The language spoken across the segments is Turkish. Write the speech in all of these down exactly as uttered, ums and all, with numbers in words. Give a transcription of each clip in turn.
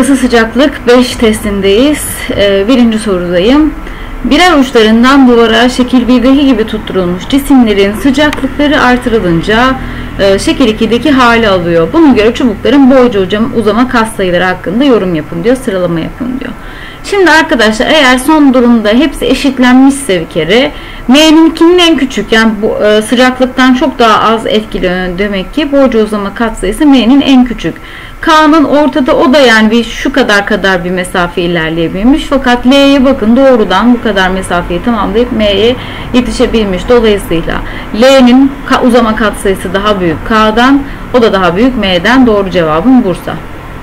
Isı sıcaklık beş testindeyiz. Ee, birinci sorudayım. Birer uçlarından duvara şekil birdeki gibi tutturulmuş cisimlerin sıcaklıkları artırılınca e, şekil ikideki hali alıyor. Buna göre çubukların boyca uzama katsayıları hakkında yorum yapın diyor. Sıralama yapın diyor. Şimdi arkadaşlar, eğer son durumda hepsi eşitlenmişse bir kere M'ninkinin en küçük, yani bu e, sıcaklıktan çok daha az etkileniyor demek ki boyca uzama katsayısı M'nin en küçük. K'nın ortada, o da yani bir şu kadar kadar bir mesafe ilerleyebilmiş, fakat L'ye bakın, doğrudan bu kadar mesafeyi tamamlayıp M'ye yetişebilmiş. Dolayısıyla L'nin uzama katsayısı daha büyük K'dan, o da daha büyük M'den. Doğru cevabım Bursa.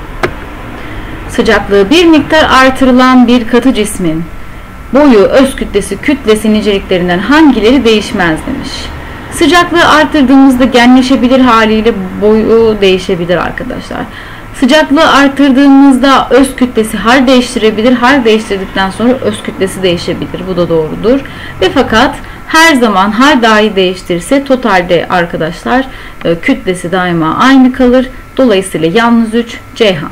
Sıcaklığı bir miktar artırılan bir katı cismin boyu, öz kütlesi, kütlesi niceliklerinden hangileri değişmez demiş. Sıcaklığı arttırdığımızda genleşebilir haliyle boyu değişebilir arkadaşlar. Sıcaklığı arttırdığımızda öz kütlesi hal değiştirebilir. Hal değiştirdikten sonra öz kütlesi değişebilir. Bu da doğrudur. Ve fakat her zaman hal dahi değiştirirse totalde arkadaşlar kütlesi daima aynı kalır. Dolayısıyla yalnız üç Ceyhan.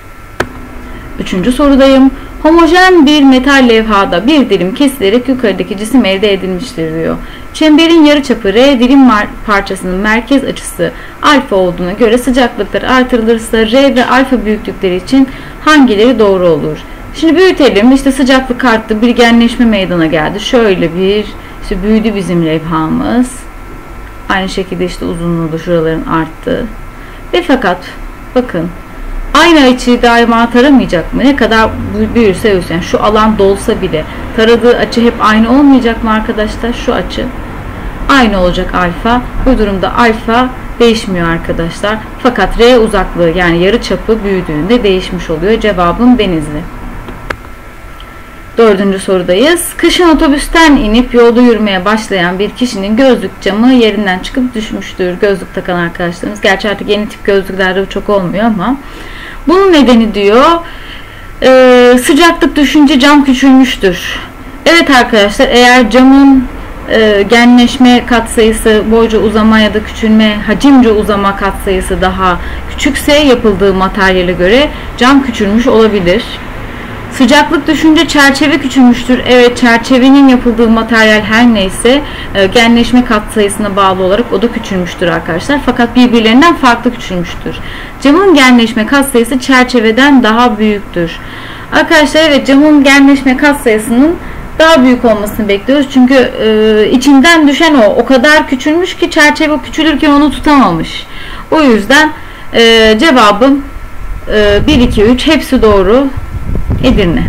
Üçüncü sorudayım. Homojen bir metal levhada bir dilim kesilerek yukarıdaki cisim elde edilmiştir diyor. Çemberin yarıçapı R, dilim parçasının merkez açısı alfa olduğuna göre sıcaklıklar artırılırsa R ve alfa büyüklükleri için hangileri doğru olur? Şimdi büyütelim. İşte sıcaklık arttı, bir genleşme meydana geldi. Şöyle bir işte büyüdü bizim levhamız. Aynı şekilde işte uzunluğu da şuraların arttı. Ve fakat bakın, aynı açıyı daima taramayacak mı? Ne kadar büyürse büyüsün. Yani şu alan dolsa bile taradığı açı hep aynı olmayacak mı arkadaşlar? Şu açı aynı olacak alfa. Bu durumda alfa değişmiyor arkadaşlar. Fakat R uzaklığı, yani yarı çapı büyüdüğünde değişmiş oluyor. Cevabım Denizli. Dördüncü sorudayız. Kışın otobüsten inip yolda yürümeye başlayan bir kişinin gözlük camı yerinden çıkıp düşmüştür. Gözlük takan arkadaşlarımız. Gerçi artık yeni tip gözlüklerde bu çok olmuyor ama bunun nedeni diyor e, sıcaklık düşünce cam küçülmüştür. Evet arkadaşlar, eğer camın e, genleşme katsayısı boyca uzama ya da küçülme, hacimce uzama katsayısı daha küçükse yapıldığı materyale göre cam küçülmüş olabilir. Sıcaklık düşünce çerçeve küçülmüştür. Evet, çerçevenin yapıldığı materyal her neyse e, genleşme katsayısına bağlı olarak o da küçülmüştür arkadaşlar. Fakat birbirlerinden farklı küçülmüştür. Camın genleşme katsayısı çerçeveden daha büyüktür. Arkadaşlar evet, camın genleşme katsayısının daha büyük olmasını bekliyoruz. Çünkü e, içinden düşen o o kadar küçülmüş ki çerçeve küçülürken onu tutamamış. O yüzden e, cevabım e, bir, iki, üç hepsi doğru. Edirne.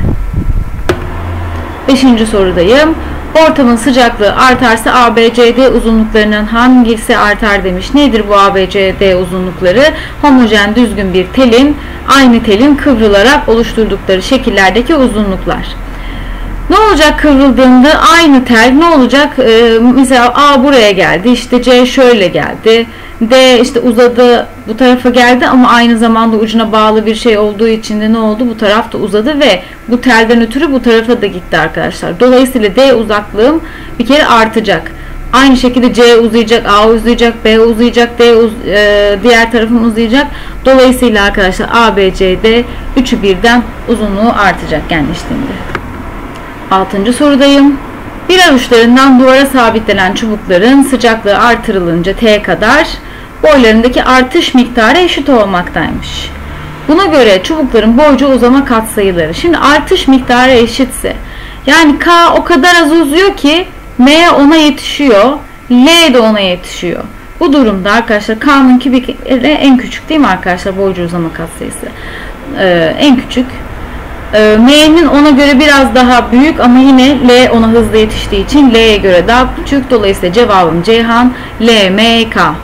Beşinci sorudayım. Ortamın sıcaklığı artarsa A B C D uzunluklarının hangisi artar demiş. Nedir bu A B C D uzunlukları? Homojen düzgün bir telin aynı telin kıvrılarak oluşturdukları şekillerdeki uzunluklar. Ne olacak kıvrıldığında aynı tel ne olacak? Ee, mesela A buraya geldi, işte C şöyle geldi, D işte uzadı bu tarafa geldi ama aynı zamanda ucuna bağlı bir şey olduğu için de ne oldu? Bu taraf da uzadı ve bu telden ötürü bu tarafa da gitti arkadaşlar. Dolayısıyla D uzaklığım bir kere artacak. Aynı şekilde C uzayacak, A uzayacak, B uzayacak, D uz e, diğer tarafım uzayacak. Dolayısıyla arkadaşlar A, B, C, D üçü birden uzunluğu artacak genleştiğinde. Altıncı sorudayım. Birer uçlarından duvara sabitlenen çubukların sıcaklığı artırılınca T kadar boylarındaki artış miktarı eşit olmaktaymış. Buna göre çubukların boyca uzama katsayıları. Şimdi artış miktarı eşitse, yani K o kadar az uzuyor ki M ona yetişiyor, L de ona yetişiyor. Bu durumda arkadaşlar K'nınki bir kere en küçük değil mi arkadaşlar, boyca uzama katsayısı? Ee, en küçük. M'nin ona göre biraz daha büyük ama yine L ona hızlı yetiştiği için L'ye göre daha küçük. Dolayısıyla cevabım Ceyhan, L, M, K.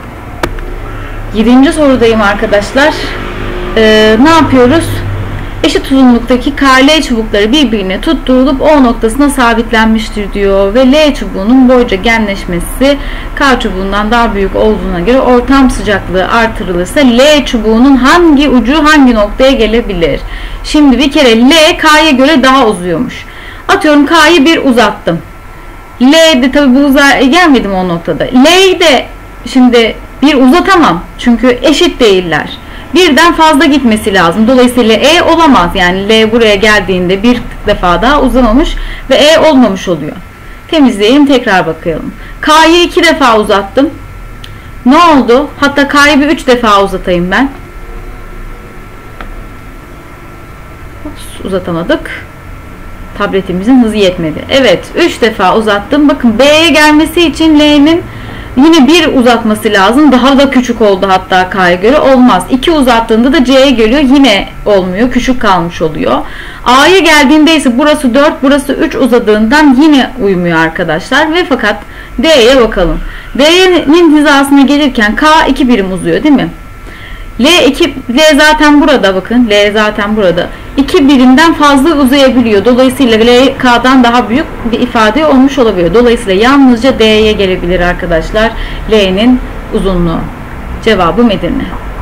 Yedinci sorudayım arkadaşlar. Ee, ne yapıyoruz? Eşit uzunluktaki K L çubukları birbirine tutturulup O noktasına sabitlenmiştir diyor ve L çubuğunun boyca genleşmesi K çubuğundan daha büyük olduğuna göre ortam sıcaklığı artırılırsa L çubuğunun hangi ucu hangi noktaya gelebilir? Şimdi bir kere L K'ya göre daha uzuyormuş. Atıyorum K'yı bir uzattım. L de tabi bu uzağa gelmedim o noktada. L'yi de şimdi bir uzatamam çünkü eşit değiller. birden fazla gitmesi lazım. Dolayısıyla E olamaz. Yani L buraya geldiğinde bir defa daha uzamamış ve E olmamış oluyor. Temizleyelim, tekrar bakalım. K'yı iki defa uzattım. Ne oldu? Hatta K'yı bir üç defa uzatayım ben. Ups, uzatamadık. Tabletimizin hızı yetmedi. Evet, üç defa uzattım. Bakın B'ye gelmesi için L'nin yine bir uzatması lazım. Daha da küçük oldu hatta K'ya göre. Olmaz. iki uzattığında da C'ye geliyor. Yine olmuyor. Küçük kalmış oluyor. A'ya geldiğinde ise burası dört, burası üç uzadığından yine uymuyor arkadaşlar. Ve fakat D'ye bakalım. D'nin hizasına gelirken K iki birim uzuyor değil mi? L iki, L zaten burada bakın. L zaten burada. iki birimden fazla uzayabiliyor. Dolayısıyla L K'dan daha büyük bir ifade olmuş olabiliyor. Dolayısıyla yalnızca D'ye gelebilir arkadaşlar. L'nin uzunluğu. Cevabım Edirne.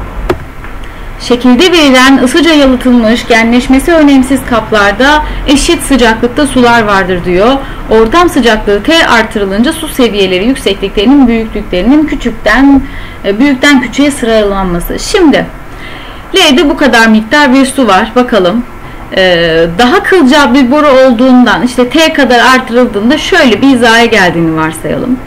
Şekilde verilen ısıca yalıtılmış genleşmesi önemsiz kaplarda eşit sıcaklıkta sular vardır diyor. Ortam sıcaklığı T artırılınca su seviyeleri yüksekliklerinin büyüklüklerinin küçükten büyükten küçüğe sıralanması. Şimdi L'de bu kadar miktar bir su var. Bakalım. Ee, daha kılcal bir boru olduğundan işte T kadar artırıldığında şöyle bir hizaya geldiğini varsayalım.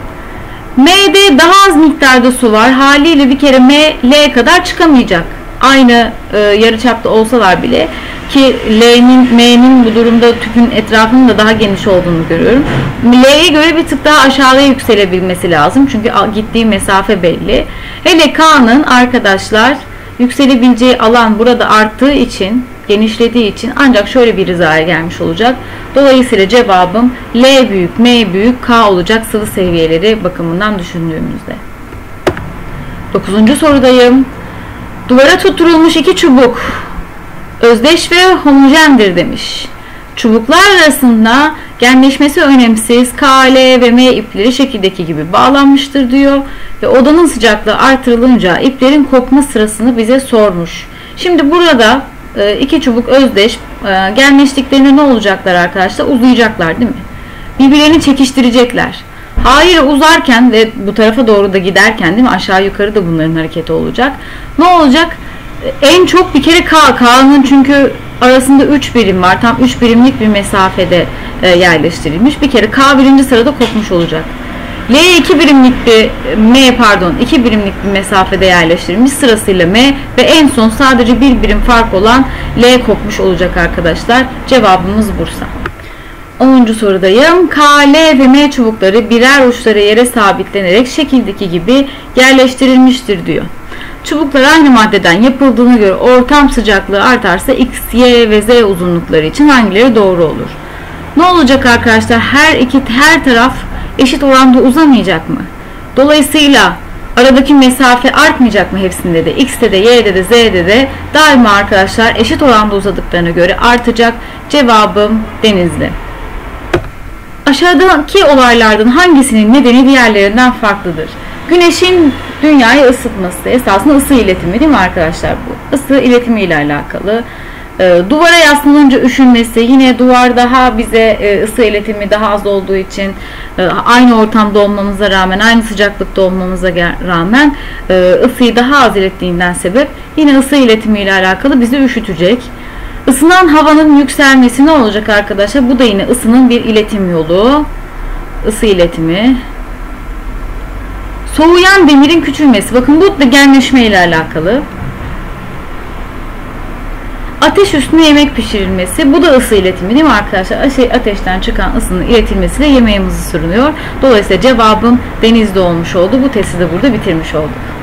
M'de daha az miktarda su var. Haliyle bir kere M L kadar çıkamayacak. Aynı e, yarıçapta olsalar bile, ki L'nin M'nin bu durumda tüpün etrafının da daha geniş olduğunu görüyorum. L'ye göre bir tık daha aşağıya yükselebilmesi lazım. Çünkü gittiği mesafe belli. Hele K'nın arkadaşlar yükselebileceği alan burada arttığı için, genişlediği için ancak şöyle bir hizaya gelmiş olacak. Dolayısıyla cevabım L büyük, M büyük, K olacak sıvı seviyeleri bakımından düşündüğümüzde. Dokuzuncu sorudayım. Duvara tutturulmuş iki çubuk özdeş ve homojendir demiş. Çubuklar arasında genleşmesi önemsiz K, L ve M ipleri şekildeki gibi bağlanmıştır diyor. Ve odanın sıcaklığı artırılınca iplerin kopma sırasını bize sormuş. Şimdi burada iki çubuk özdeş genleştiklerinde ne olacaklar arkadaşlar? Uzayacaklar değil mi? Birbirlerini çekiştirecekler. Hayır, uzarken ve bu tarafa doğru da giderken değil mi? Aşağı yukarı da bunların hareketi olacak. Ne olacak? En çok bir kere K. K'nın çünkü arasında üç birim var. Tam üç birimlik bir mesafede yerleştirilmiş. Bir kere K birinci sırada kopmuş olacak. L iki birimlik bir M pardon iki birimlik bir mesafede yerleştirilmiş, sırasıyla M ve en son sadece bir birim fark olan L kopmuş olacak arkadaşlar. Cevabımız Bursa. onuncu sorudayım. K, L ve M çubukları birer uçları yere sabitlenerek şekildeki gibi yerleştirilmiştir diyor. Çubuklar aynı maddeden yapıldığına göre ortam sıcaklığı artarsa X, Y ve Z uzunlukları için hangileri doğru olur? Ne olacak arkadaşlar? Her iki her taraf eşit oranda uzamayacak mı? Dolayısıyla aradaki mesafe artmayacak mı hepsinde de? X'te de, Y'de de, Z'de de daima arkadaşlar eşit oranda uzadıklarına göre artacak. Cevabım Denizli. Aşağıdaki olaylardan hangisinin nedeni diğerlerinden farklıdır? Güneşin dünyayı ısıtması, esasında ısı iletimi değil mi arkadaşlar bu? Isı iletimi ile alakalı. E, duvara yaslanınca üşünmesi, yine duvar daha bize e, ısı iletimi daha az olduğu için e, aynı ortamda olmamıza rağmen, aynı sıcaklıkta olmamıza rağmen e, ısıyı daha az ilettiğinden sebep yine ısı iletimi ile alakalı bizi üşütecek. Isınan havanın yükselmesi ne olacak arkadaşlar? Bu da yine ısının bir iletim yolu. Isı iletimi. Soğuyan demirin küçülmesi. Bakın bu da genleşme ile alakalı. Ateş üstüne yemek pişirilmesi. Bu da ısı iletimi değil mi arkadaşlar? Ateşten çıkan ısının iletilmesiyle yemeğimiz ısınıyor. Dolayısıyla cevabım Denizli olmuş oldu. Bu testi de burada bitirmiş olduk.